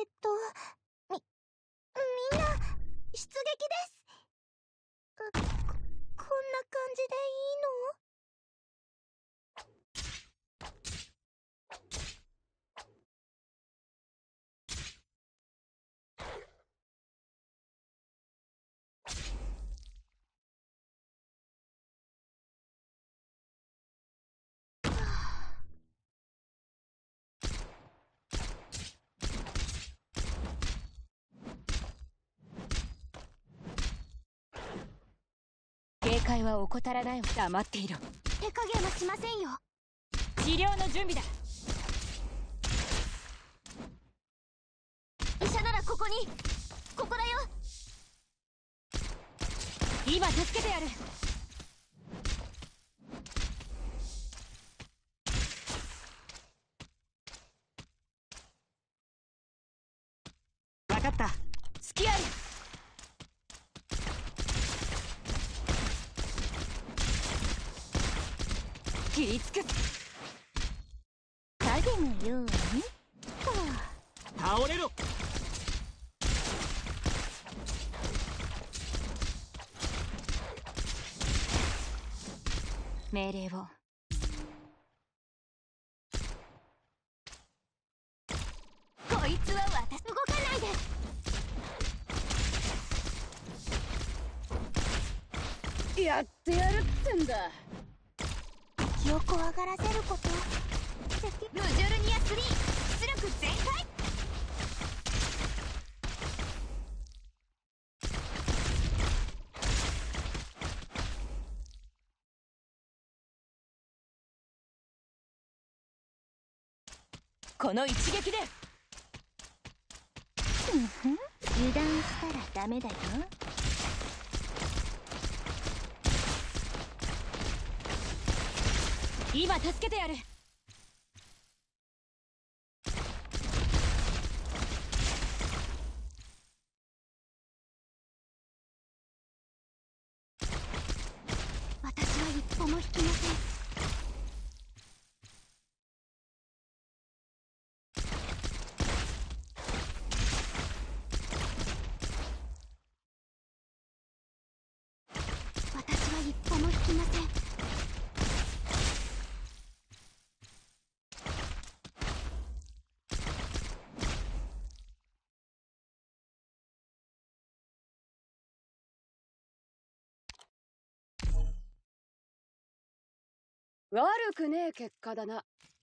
みんな出撃です。こんな感じでいいの？ 警戒は怠らないわ。黙っていろ。 手加減はしませんよ。 治療の準備だ。 医者ならここに。ここだよ。 今助けてやる。分かった。隙ある。切りつく。 影のように。 倒れろ。 命令を。 こいつは私。動かないで。 やってやるってんだ。 気を怖がらせること。ルジュルニア3出力全開。 この一撃で。 油断したらダメだよ。 今助けてやる。 私は一歩も引きません。私は一歩も引きません。 悪くねえ結果だな。